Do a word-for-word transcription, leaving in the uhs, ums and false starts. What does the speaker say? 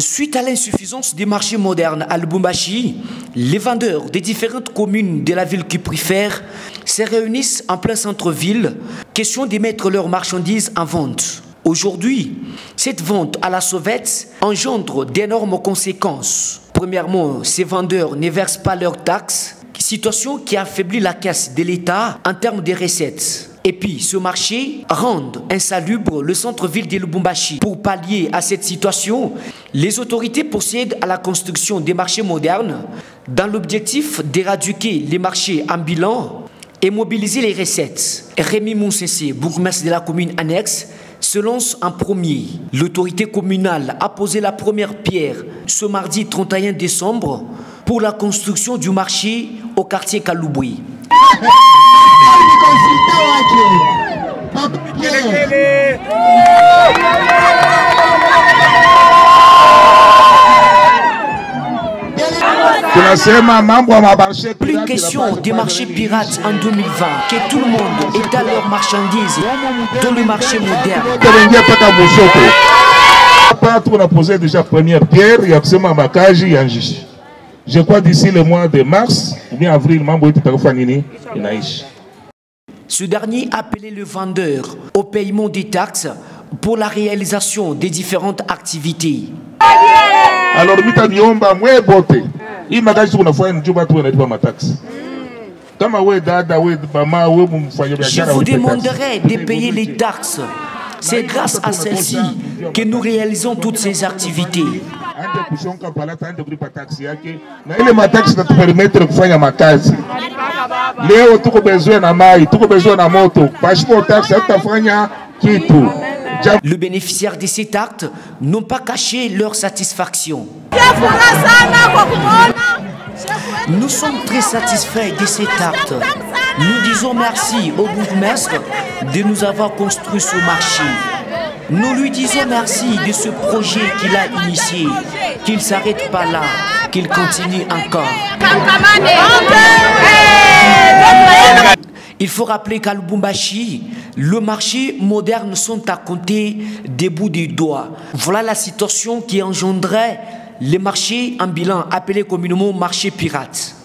Suite à l'insuffisance des marchés modernes à Lubumbashi, les vendeurs des différentes communes de la ville qui préfèrent se réunissent en plein centre-ville, question de mettre leurs marchandises en vente. Aujourd'hui, cette vente à la sauvette engendre d'énormes conséquences. Premièrement, ces vendeurs ne versent pas leurs taxes, situation qui affaiblit la caisse de l'État en termes de recettes. Et puis, ce marché rend insalubre le centre-ville de Lubumbashi. Pour pallier à cette situation, les autorités procèdent à la construction des marchés modernes dans l'objectif d'éradiquer les marchés ambulants et mobiliser les recettes. Rémi Moussensé, bourgmestre de la commune annexe, se lance en premier. L'autorité communale a posé la première pierre ce mardi trente et un décembre pour la construction du marché au quartier Kalouboué. Plus question des marchés pirates en deux mille vingt, que tout le monde étale leurs marchandises dans le marché moderne. On a posé déjà la première pierre, il y a absolument Bakaji et Anjish. Je crois d'ici le mois de mars ou bien avril, ce dernier a appelé le vendeur au paiement des taxes pour la réalisation des différentes activités. Alors, je vous demanderai de payer les taxes. C'est grâce à celle-ci que nous réalisons toutes ces activités. Les bénéficiaires de cet acte n'ont pas caché leur satisfaction. Nous sommes très satisfaits de cet acte. Nous disons merci au bourgmestre de nous avoir construit ce marché. Nous lui disons merci de ce projet qu'il a initié, qu'il ne s'arrête pas là, qu'il continue encore. Il faut rappeler qu'à Lubumbashi, le marché moderne sont à compter des bouts des doigts. Voilà la situation qui engendrait les marchés ambulants appelés communément marchés pirates.